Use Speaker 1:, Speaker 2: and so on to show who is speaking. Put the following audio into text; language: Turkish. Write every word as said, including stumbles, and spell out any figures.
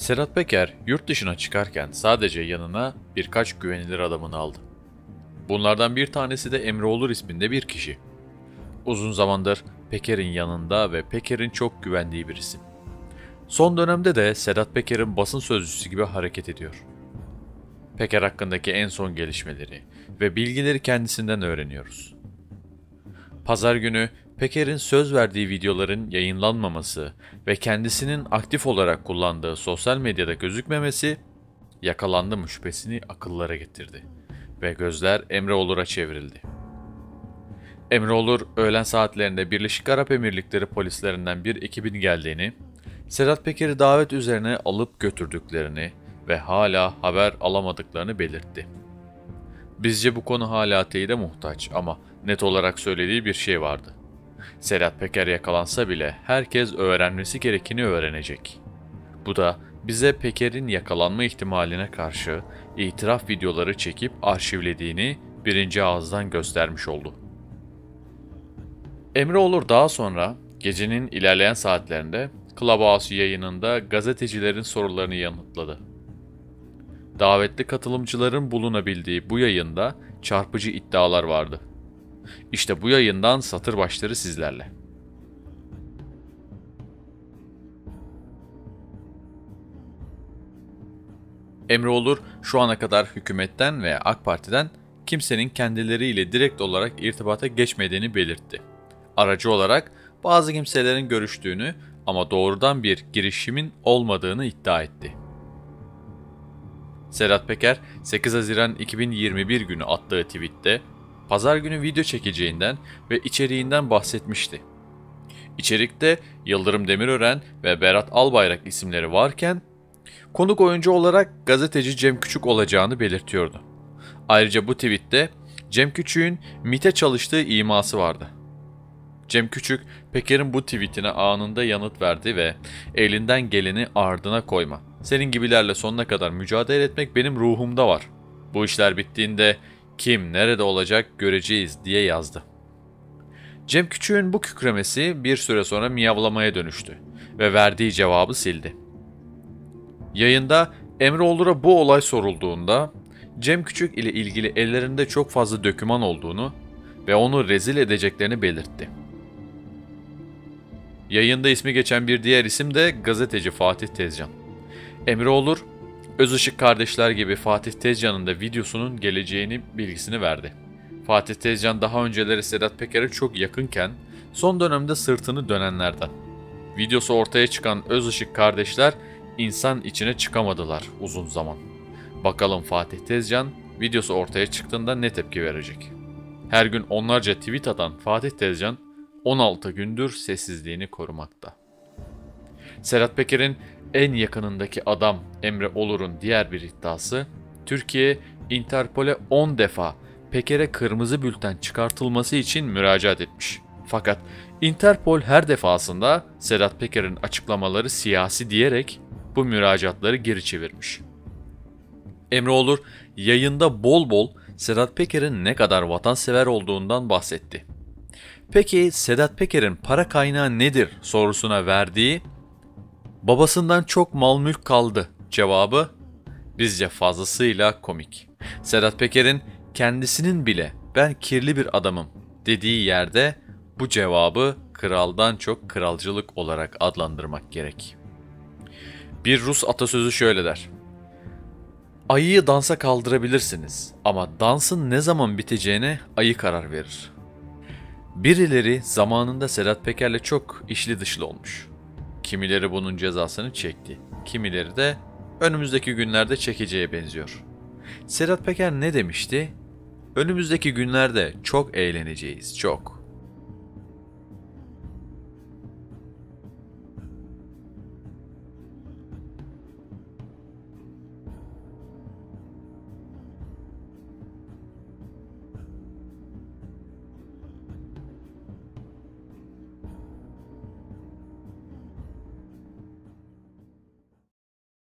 Speaker 1: Sedat Peker yurt dışına çıkarken sadece yanına birkaç güvenilir adamını aldı. Bunlardan bir tanesi de Emre Olur isminde bir kişi. Uzun zamandır Peker'in yanında ve Peker'in çok güvendiği bir isim. Son dönemde de Sedat Peker'in basın sözcüsü gibi hareket ediyor. Peker hakkındaki en son gelişmeleri ve bilgileri kendisinden öğreniyoruz. Pazar günü Peker'in söz verdiği videoların yayınlanmaması ve kendisinin aktif olarak kullandığı sosyal medyada gözükmemesi yakalandı mı şüphesini akıllara getirdi ve gözler Emre Olur'a çevrildi. Emre Olur öğlen saatlerinde Birleşik Arap Emirlikleri polislerinden bir ekibin geldiğini, Sedat Peker'i davet üzerine alıp götürdüklerini ve hala haber alamadıklarını belirtti. Bizce bu konu hala teyide muhtaç ama net olarak söylediği bir şey vardı. Sedat Peker yakalansa bile herkes öğrenmesi gerekeni öğrenecek. Bu da bize Peker'in yakalanma ihtimaline karşı itiraf videoları çekip arşivlediğini birinci ağızdan göstermiş oldu. Emre Olur daha sonra gecenin ilerleyen saatlerinde Clubhouse yayınında gazetecilerin sorularını yanıtladı. Davetli katılımcıların bulunabildiği bu yayında çarpıcı iddialar vardı. İşte bu yayından satır başları sizlerle. Emre Olur şu ana kadar hükümetten ve AK Parti'den kimsenin kendileriyle direkt olarak irtibata geçmediğini belirtti. Aracı olarak bazı kimselerin görüştüğünü ama doğrudan bir girişimin olmadığını iddia etti. Sedat Peker sekiz Haziran iki bin yirmi bir günü attığı tweette pazar günü video çekeceğinden ve içeriğinden bahsetmişti. İçerikte Yıldırım Demirören ve Berat Albayrak isimleri varken konuk oyuncu olarak gazeteci Cem Küçük olacağını belirtiyordu. Ayrıca bu tweette Cem Küçük'ün MİT'e çalıştığı iması vardı. Cem Küçük, Peker'in bu tweetine anında yanıt verdi ve elinden geleni ardına koyma. Senin gibilerle sonuna kadar mücadele etmek benim ruhumda var. Bu işler bittiğinde kim nerede olacak göreceğiz diye yazdı. Cem Küçük'ün bu kükremesi bir süre sonra miyavlamaya dönüştü ve verdiği cevabı sildi. Yayında Emre Olur'a bu olay sorulduğunda Cem Küçük ile ilgili ellerinde çok fazla doküman olduğunu ve onu rezil edeceklerini belirtti. Yayında ismi geçen bir diğer isim de gazeteci Fatih Tezcan. Emre Olur, Özışık kardeşler gibi Fatih Tezcan'ın da videosunun geleceğini bilgisini verdi. Fatih Tezcan daha önceleri Sedat Peker'e çok yakınken son dönemde sırtını dönenlerden. Videosu ortaya çıkan Özışık kardeşler insan içine çıkamadılar uzun zaman. Bakalım Fatih Tezcan videosu ortaya çıktığında ne tepki verecek? Her gün onlarca tweet atan Fatih Tezcan on altı gündür sessizliğini korumakta. Sedat Peker'in en yakınındaki adam Emre Olur'un diğer bir iddiası, Türkiye Interpol'e on defa Peker'e kırmızı bülten çıkartılması için müracaat etmiş. Fakat Interpol her defasında Sedat Peker'in açıklamaları siyasi diyerek bu müracaatları geri çevirmiş. Emre Olur yayında bol bol Sedat Peker'in ne kadar vatansever olduğundan bahsetti. Peki Sedat Peker'in para kaynağı nedir sorusuna verdiği babasından çok mal mülk kaldı cevabı bizce fazlasıyla komik. Sedat Peker'in kendisinin bile ben kirli bir adamım dediği yerde bu cevabı kraldan çok kralcılık olarak adlandırmak gerek. Bir Rus atasözü şöyle der: ayıyı dansa kaldırabilirsiniz ama dansın ne zaman biteceğine ayı karar verir. Birileri zamanında Sedat Peker'le çok içli dışlı olmuş. Kimileri bunun cezasını çekti. Kimileri de önümüzdeki günlerde çekeceğe benziyor. Sedat Peker ne demişti? Önümüzdeki günlerde çok eğleneceğiz, çok.